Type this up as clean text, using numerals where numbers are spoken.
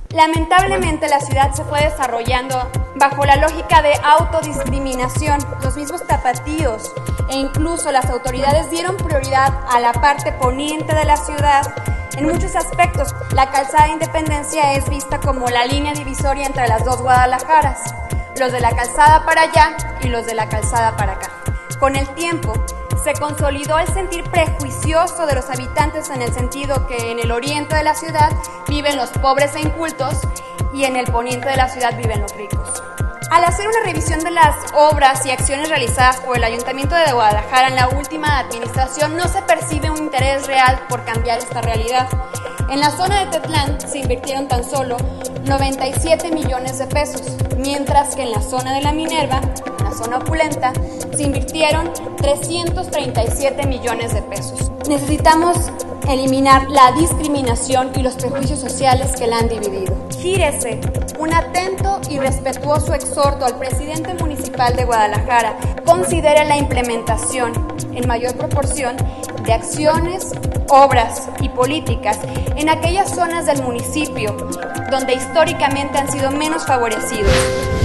Lamentablemente la ciudad se fue desarrollando bajo la lógica de autodiscriminación. Los mismos tapatíos e incluso las autoridades dieron prioridad a la parte poniente de la ciudad. En muchos aspectos, la calzada de Independencia es vista como la línea divisoria entre las dos Guadalajaras, los de la calzada para allá y los de la calzada para acá. Con el tiempo, se consolidó el sentir prejuicioso de los habitantes en el sentido que en el oriente de la ciudad viven los pobres e incultos y en el poniente de la ciudad viven los ricos. Al hacer una revisión de las obras y acciones realizadas por el Ayuntamiento de Guadalajara en la última administración, no se percibe un interés real por cambiar esta realidad. En la zona de Tetlán se invirtieron tan solo 97 millones de pesos, mientras que en la zona de la Minerva, en la zona opulenta, se invirtieron 337 millones de pesos. Necesitamos eliminar la discriminación y los prejuicios sociales que la han dividido. Gírese un atento y respetuoso exhorto al presidente municipal de Guadalajara. Considere la implementación en mayor proporción de acciones, obras y políticas en aquellas zonas del municipio donde históricamente han sido menos favorecidos.